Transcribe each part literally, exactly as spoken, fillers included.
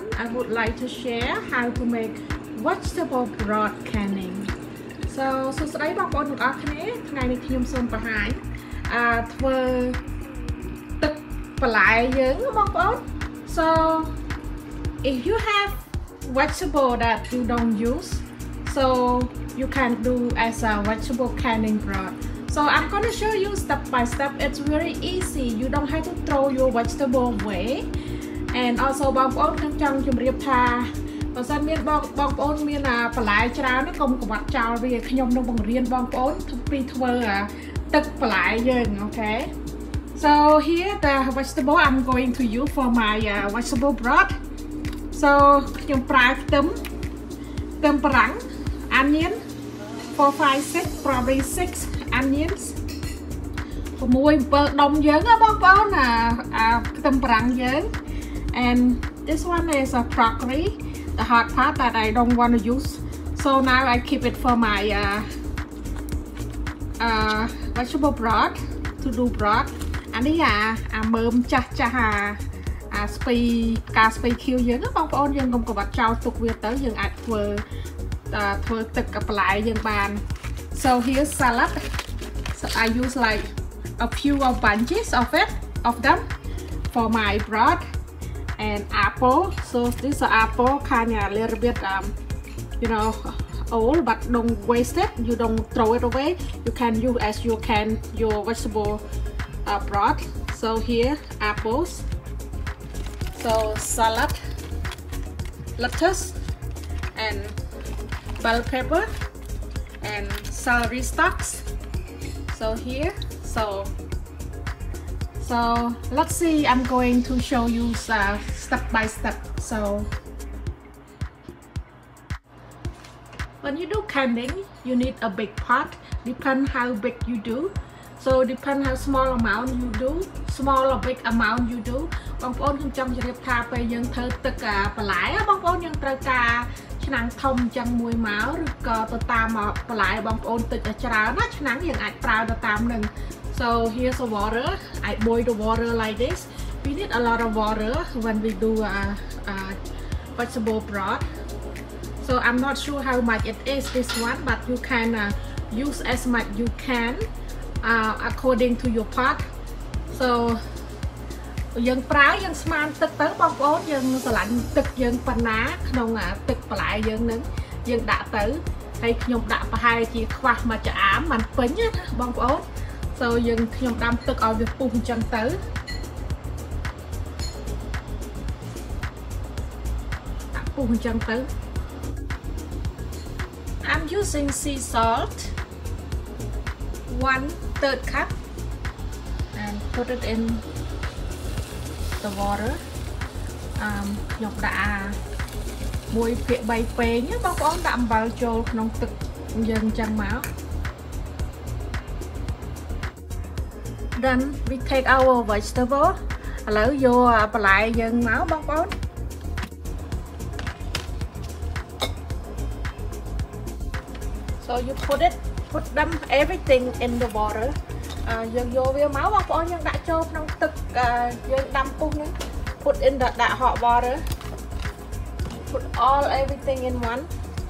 everyone, I would like to share how to make vegetable broth canning. So, so today bong bóng ở đây, ngày nàyខ្ញុំសូមបង្ហាញធ្វើទឹកបន្លែយើងបងប្អូន So if you have vegetable that you don't use, so you can do as a vegetable canning broth. So I'm going to show you step by step. It's very easy. You don't have to throw your vegetable away. And also bong bóngខ្ញុំចង់ជម្រាបថាបើសិនមានបងបងប្អូនមានបន្លែច្រើននេះកុំកង្វត់ចោលវាខ្ញុំនឹងបង្រៀនបងប្អូនពីធ្វើទឹកបន្លែយើងអូខេ So here the vegetable I'm going to use for my uh, vegetable broth. So ខ្ញុំប្រើខ្ទឹមខ្ទឹមបារាំង onion four five six probably six onions 6 7ដុំយើងណាបងប្អូនអាខ្ទឹមបារាំងយើង and this one is a broccoli, the hard part that I don't want to use. So now I keep it for my uh, uh, vegetable broth to do broth. And this is a mơm cha cha a spay cá spay kill យើងបងប្អូនយើងកុំកង្វត់ចោលទុកវាទៅយើងអាចធ្វើធ្វើទឹកកបន្លែយើងបាន So here's salad. So I use like a few of bunches of it of them for my broth. And apple, so this is apple kind of a little bit um you know old, but don't waste it. You don't throw it away. You can use as you can your vegetable uh, broth. So here apples, so salad, lettuce, and bell pepper, and celery stalks. So here, so So let's see, I'm going to show you uh, step by step. So when you do canning, you need a big pot. Depend how big you do. So depend how small amount you do, small or big amount you do. បងប្អូនខ្ញុំចង់ជម្រាបថាពេលយើងធ្វើទឹកបន្លែបងប្អូនយើងត្រូវការឆ្នាំងធំចឹងមួយមកឬក៏ទៅតាមបន្លែបងប្អូនទឹកច្រើនណាឆ្នាំងយើងអាចប្រើទៅតាមនឹង So here's the water. I boil the water like this. We need a lot of water when we do uh, uh, vegetable broth. So I'm not sure how much it is this one, but you can uh, use as much you can uh, according to your pot. So យើងប្រើយើងស្មានទឹកទៅបងប្អូនយើងស្រឡាញ់ទឹកយើងប៉ុណ្ណាក្នុងទឹកបន្លែយើងនឹងយើងដាក់ទៅហើយខ្ញុំដាក់ប្រហែលជាខ្វះមួយចាអាមមិនពេញណាបងប្អូន So យើងខ្ញុំដាំទឹកឲ្យវាពុះអញ្ចឹងទៅដាក់ពុះអញ្ចឹងទៅ I'm using sea salt one third cup and put it in the water. Um ខ្ញុំដាក់មួយភាគបីពេងបងប្អូនដាក់អំបិលចូលក្នុងទឹកយើងអញ្ចឹងមក Then we take our vegetable. ឥឡូវយកបន្លែយើងមកបងប្អូន So you put it put them everything in the water. យើងយកវាមកបងប្អូនយើងដាក់ចូលក្នុងទឹកយើងដាំពុះហ្នឹង Put in the that hot water. Put all everything in one.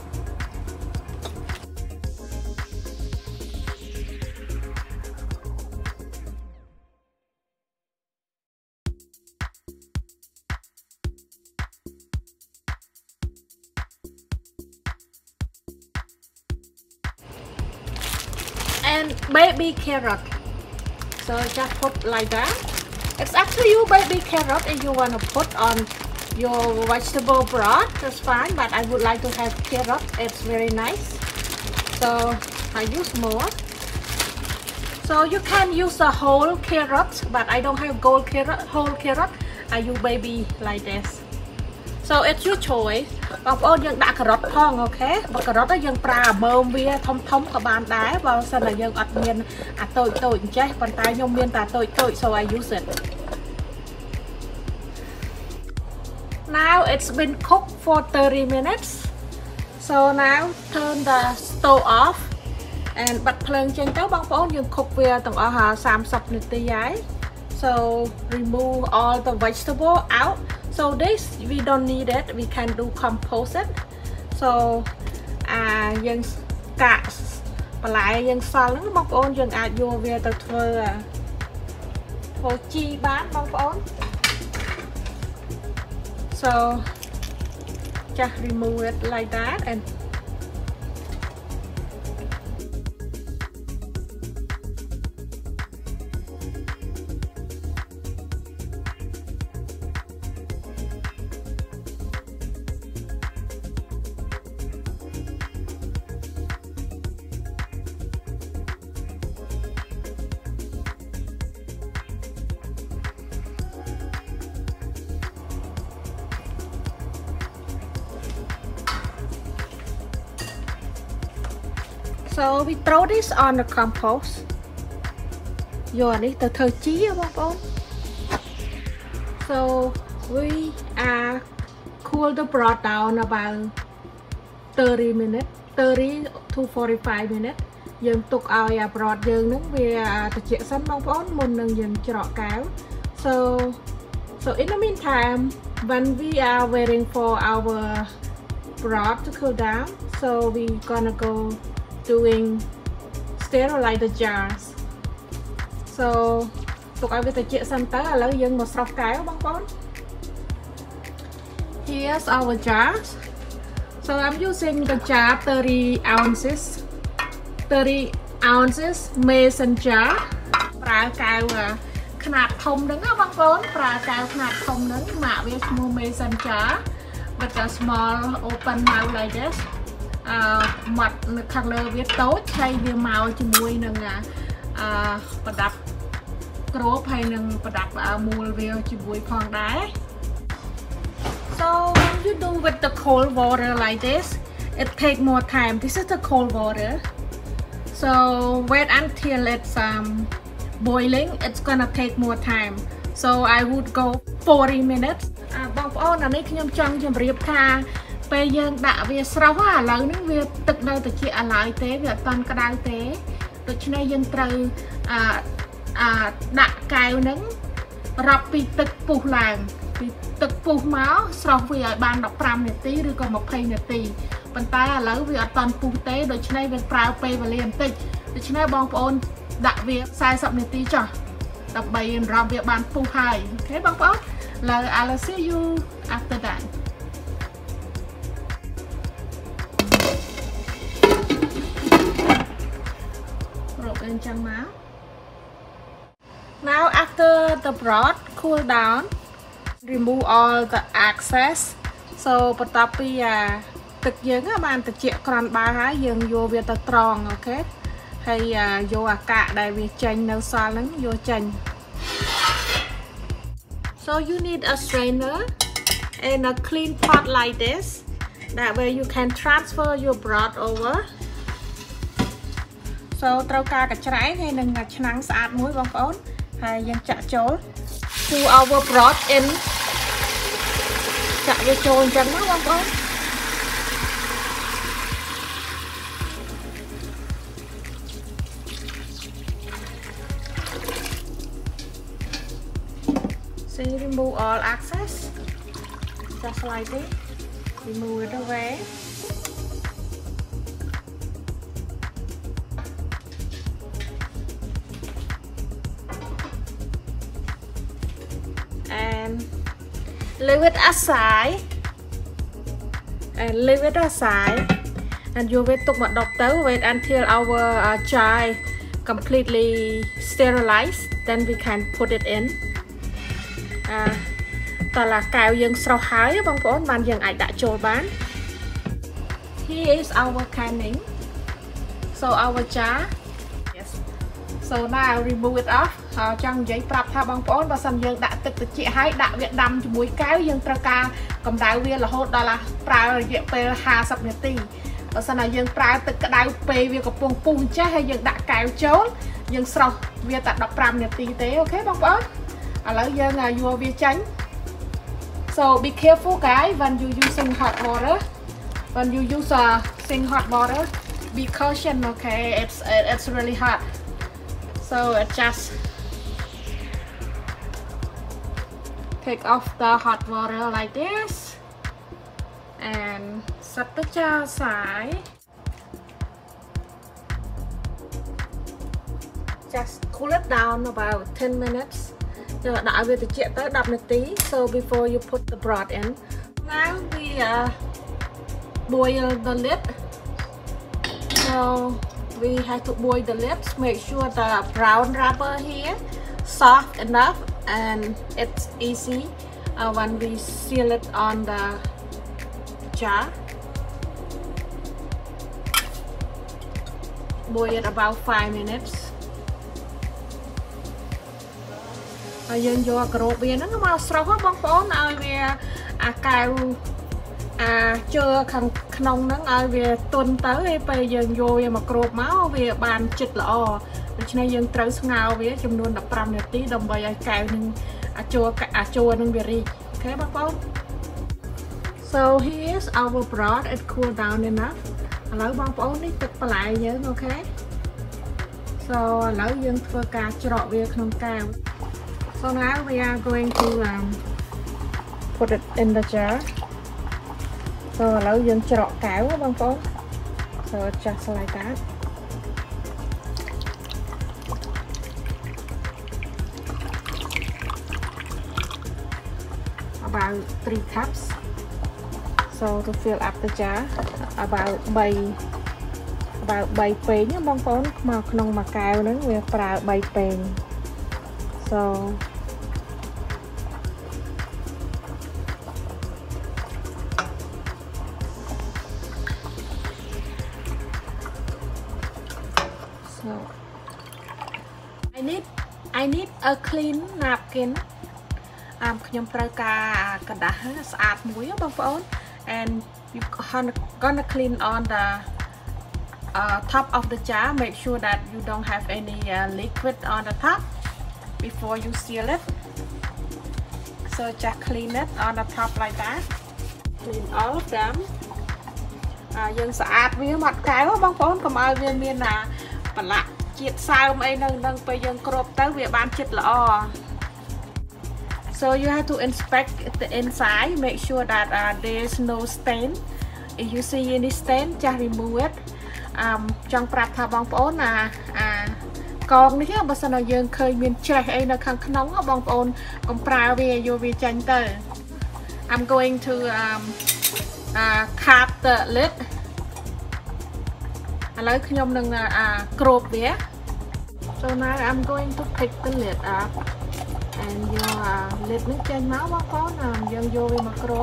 And baby carrot, so just put like that. It's up to you, baby carrot, if you want to put on your vegetable broth, that's fine, but I would like to have carrot. It's very nice, so I use more. So you can use a whole carrot, but I don't have gold carrot, whole carrot. I use baby like this. So it's your choice. បងប្អូនយើងដាក់ការ៉ុតផងអូខេបើការ៉ុតទៅយើងប្រើមើមវាធំធំក៏បានដែរបើសិនតែយើងអត់មានអាតូចតូចអញ្ចេះប៉ុន្តែខ្ញុំមានតែតូចតូច so I use it. Now it's been cooked for thirty minutes. So now turn the stove off and បិទភ្លើងចេញទៅបងប្អូនយើង cook វាទាំងអស់thirtyនាទីហើយ So remove all the vegetable out. So So this we don't need it, we can do composite. So à dân cả và lại dân xào nó bông ôn dân à vô về từ thơ thơ chi bán bông ôn. So just remove it like that and so we throw this on the compost. Vô đi từ thơ chí không? So we uh, cool the broth down about thirty minutes, thirty to forty-five minutes. Dương tục ao ya broth dương nướng về từ chuyện sân bông bón môn nâng dương trọ cáo. So so in the meantime, when we are waiting for our broth to cool down, so we gonna go doing sterilize the jars. So tục ai với tự chuyện xanh tới là lấy dân một sọc cái bông bón. Here's our jars. So I'm using the jar thirty ounces, thirty ounces mason jar. Pra cao khăn thông đứng á bông bón. Pra cao khăn thông đứng mà với small mason jar with a small open mouth like this. Mặt khăn lơ viết tốt hay viết màu cho mùi nâng bà đập crop hay nâng bà đập mùi viêu cho mùi phong đá. So when you do with the cold water like this, it takes more time. This is the cold water. So wait until it's um, boiling, it's gonna take more time. So I would go forty minutes. Bông ôn là này khi nhâm chân chùm riêng tha bây giờ đã về sau à lâu những việc thực đâu từ chị à lại thế việc toàn cái đau thế từ trên đây dân từ à à đặt cào nứng rập bị tực phù làng bị tực phù máu sau vì ở ban đọc pram này tí rồi còn một hay này tí bàn tay à lâu vì ở toàn phù tế từ trên đây việc prao pay và liền tích từ trên đây bông ôn đã việc sai sập này tí cho đọc bày rập việc ban phù hai thế bông ôn là I'll see you after that. Now after the broth cool down, remove all the excess. Soបន្ទាប់ពីទឹកយើងបានត្រជាក់ក្រាន់បើហើយយើងយកវាទៅត្រងអូខេហើយយកអាកាសដែលវាចេញនៅសល់ហ្នឹងយកចេញ So you need a strainer and a clean pot like this. That way you can transfer your broth over. So trâu ca cả trái hay nângឆ្នាំងស្អាតមួយបងប្អូនហើយយើងចាក់ចូល pour our broth in ចាក់វាចូលអញ្ចឹងណាបងប្អូន So you remove all excess just like this, remove it away. And leave it aside and leave it aside and you wait to một đọc tới wait until our uh, jar completely sterilized, then we can put it in. À, tao là cào dân sau hái bông bón bàn dân ai đã trôi bán. Here is our canning. So our jar. Yes. So now remove it off. Uh, trong giấy prap tha bông bón và xong dân đã tức chị hái đã việc đâm cho mũi kéo dân tra ca cầm đào viên là hốt đó là prao diện pe hai sập nhật tì và sau này dân prao tức cái đào pe việc có pung pung chết hay dân đã cào chốn dân sau việc đặt đọc pram nhật tì tế ok bông bón à lấy dân là vua việc tránh. So be careful guys when you using hot water. When you use uh, using hot water, be caution. Okay, it's it's really hot. So it just take off the hot water like this and set the jar aside. Just cool it down about ten minutes. Đợi về từ chuyện tới đập một tí. So before you put the broth in. Now we uh, boil the lid. So we have to boil the lid. Make sure the brown wrapper here soft enough and it's easy uh, when we seal it on the jar. Boil it about five minutes. Dương vô cà rốt viên nó màu sầu hết bông phố nó về à cào à chưa khăn nông nó ở về tuần tới bây giờ vô về mà cà rốt máu về bàn chịch lọ cho nên dương trâu ngào về trong luôn đập ram một tí đồng bày cào nhưng à chua à chua nên về đi thế bông phố. So here's our broth. It cool down enough. Lấy bông phố ní tịch lại nhớ ok. So lấy dương phơi cá trọ về không cao. So now we are going to um, put it in the jar. So lấy dương trọ cáo bông phố. So just like that. About three cups. So to fill up the jar, about bay about bay pén nhá bông phố mà nông mà cao nữa we phải bay pén. So So I need I need a clean napkin. Um,ខ្ញុំត្រូវការกระดาษស្អាតមួយបងប្អូន and you gonna clean on the uh, top of the jar. Make sure that you don't have any uh, liquid on the top before you seal it. So just clean it on the top like that. Clean all of them. យើងស្អាតវាមកកែវបងប្អូនកុំឲ្យវាមានណាប្រឡាក់ជាតិសើមអីនៅនឹងពេលយើងគ្របទៅវាបានចិត្តល្អ So you have to inspect the inside, make sure that uh, there is no stain. If you see any stain, just remove it. Um, ចង់ប្រាប់ថាបងប្អូនណាអាកងនេះបើសិនណាយើងឃើញមានច្រេះអីនៅខាងក្នុងបងប្អូនកុំប្រើវាយកវាចេញទៅ I'm going to um, uh, cap the lid. ឥឡូវខ្ញុំនឹងអាគ្របវា So now I'm going to pick the lid up. And your uh, lid nó trên máu bác có nè dân vô với mặt rốt.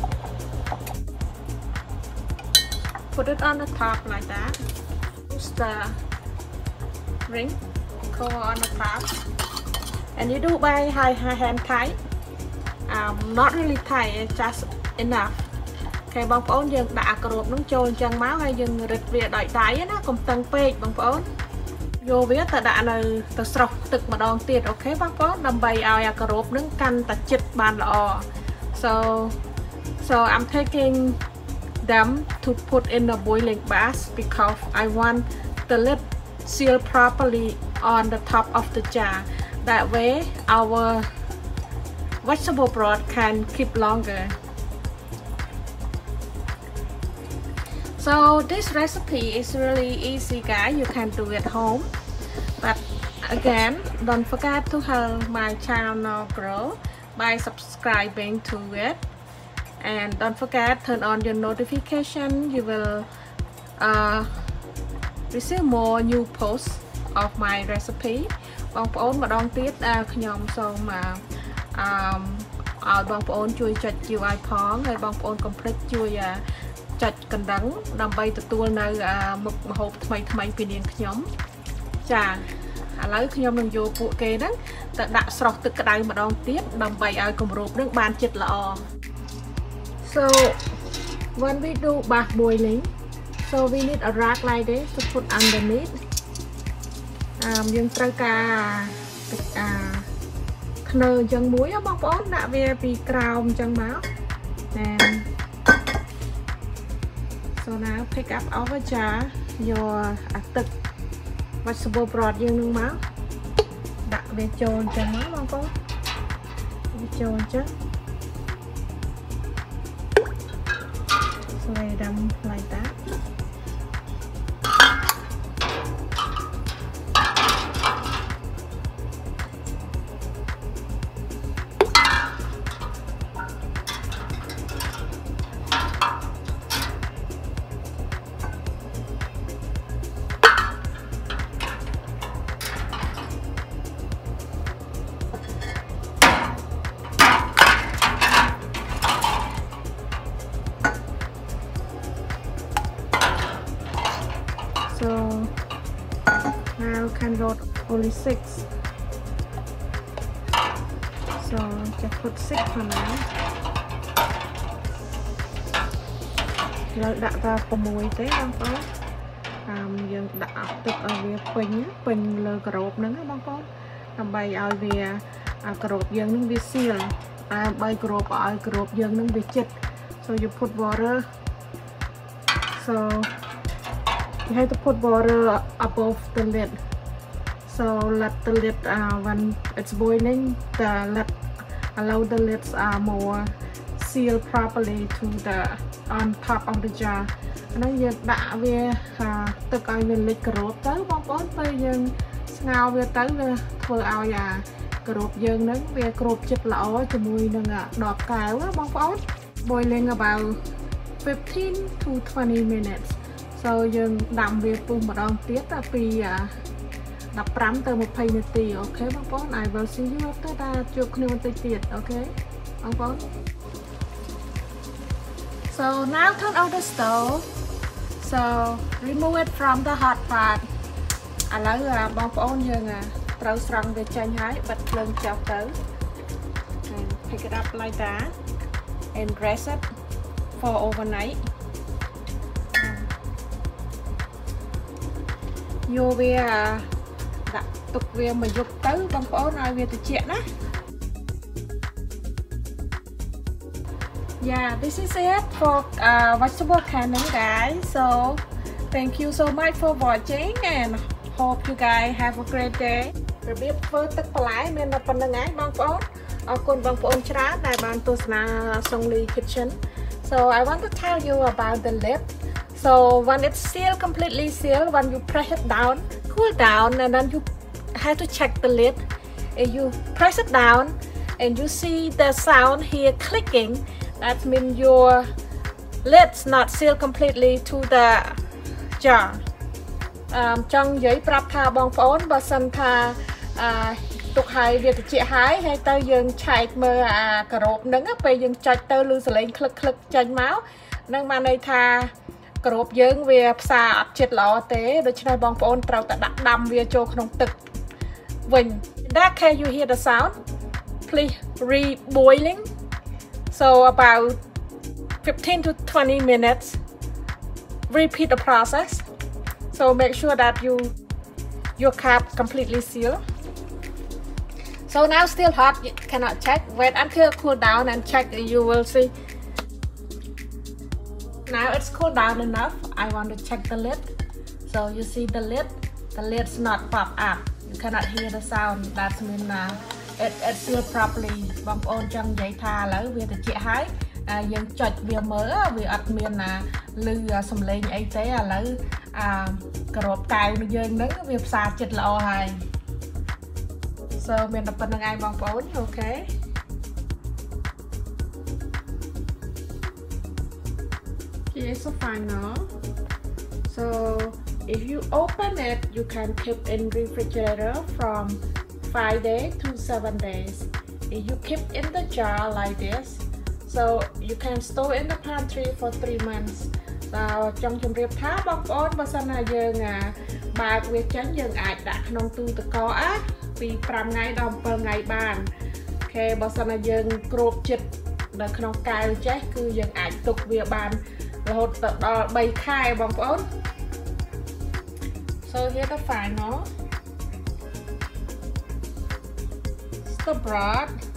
Put it on the top like that. Use the ring cover on the top. And you do by high, high hand tight. Um, not really tight, it's just enough. Okay, bông phốn dân đã cà rốt nó trôi chân máu hay dân rịch về đợi đáy nó cùng tăng pê bông phốn. Vô biết ta đã là ta sọc tực mà đòn tiệt ok bác có đâm bay ao ya cà rốt nướng canh ta chích bàn lọ. So so I'm taking them to put in the boiling bath because I want the lid sealed properly on the top of the jar. That way our vegetable broth can keep longer. So this recipe is really easy guys, you can do it home. But again, don't forget to help my channel grow by subscribing to it. And don't forget turn on your notification, you will uh, receive more new posts of my recipe. បងប្អូនម្ដងទៀតខ្ញុំសូមអឺឲ្យបងប្អូនជួយចុច Q I ផងហើយបងប្អូនកុំភ្លេចជួយចុចកណ្ដឹងដើម្បីទទួលនៅមុខម្ហូបថ្មីថ្មីពីនាងខ្ញុំចាឥឡូវខ្ញុំនឹងយកពួកគេហ្នឹងទៅដាក់ស្រោះទឹកក្តៅម្ដងទៀតដើម្បីឲ្យគម្របនឹងបានជិតល្អ So when we do bath boiling, so we need a rag like this to put underneath. យើងត្រូវការអាខ្នើអញ្ចឹងមួយបងប្អូនដាក់វាពីក្រោមអញ្ចឹងមក So now pick up our jar យកទឹក vegetable broth យើងនឹងមកដាក់វាចូលអញ្ចឹងមកបងប្អូន cho chứ so I dump like that. So now can load only six. So just put six for now. Rồi đặt vào phần mùi tế băng phó. Um, dân đặt tức ở về pin pin lơ cà rốt nướng băng phó. Làm bay ở về cà rốt dân nướng về seal. À bay cà rốt ở cà rốt dân nướng về chích. So you put water. So you have to put water above the lid. So let the lid uh, when it's boiling, the let allow the lids are more sealed properly to the on top of the jar. Nó giờ đã về tự coi về lịch cà rốt tới bóng bóng tới dân ngao về tới về vừa ao nhà cà rốt dân nướng về cà rốt chích lỗ cho mùi nâng đọt cào á bóng bóng boiling about fifteen to twenty minutes. So dân đậm về phun một đòn tiết là vì đập rắm từ một phẩy một tí. Ok bóng bóng, I will see you after that. Chụp khuyên một tí tiết, ok bóng bóng. So now turn on the stove. So remove it from the hot pot. À lấy bóng bóng dân trâu srong về chanh hái, bật lên chọc tới. And pick it up like that. And rest it for overnight. Vô về đặt tục về mà dục tới bóng bóng nói về từ chuyện á. Yeah, this is it for uh, vegetable canning, guys. So thank you so much for watching and hope you guys have a great day. Rồi biết phơi tức lái nên là phần ngay bóng bóng. Ở con bóng bóng chá đại ban tôi là Song Lee Kitchen. So I want to tell you about the lid. So when it's sealed, completely sealed, when you press it down, cool down, and then you have to check the lid. And you press it down, and you see the sound here clicking. That means your lid's not sealed completely to the jar. Um, trong giấy prap tha bong phone, but some tha tục hai việc chị hái hay tao dừng chạy mơ à cà rốt nướng á, bây dừng chạy tao lưu lên click click chanh máu, nâng mà này tha cà rốt dừng về xa chết lọ tế, đối với bong phone trâu ta đặt đâm về cho không tực. When that can you hear the sound? Please re-boiling. So about fifteen to twenty minutes. Repeat the process. So make sure that you your cap completely sealed. So now still hot, you cannot check. Wait until it cool down and check. You will see. Now it's cooled down enough. I want to check the lid. So you see the lid. The lid's not pop up. You cannot hear the sound. That means uh, it it's sealed properly. Bong ôn trong giấy tha lấy về từ chị hái. Dân chọt về mỡ vì ắt miền là lư sầm lên ấy tế là lấy cà rốt cay nó dân nướng việc xa chật lọ hay. So mình đập phần ngay bong ôn, okay. Here's the final. So if you open it, you can keep in refrigerator from five days to seven days. If you keep in the jar like this, so you can store in the pantry for three months. So trong trường hợp thá bong ôn và sau này dương bà việc tránh dương ạch đã nông tu tự có á vì năm ngày đồng per ngày bàn. Ok, bà sau này dương crop chích đã nông cài chết cứ dương ạch tục việc bàn rồi hột tự đó bày khai bong ôn. So here's the final. The broth.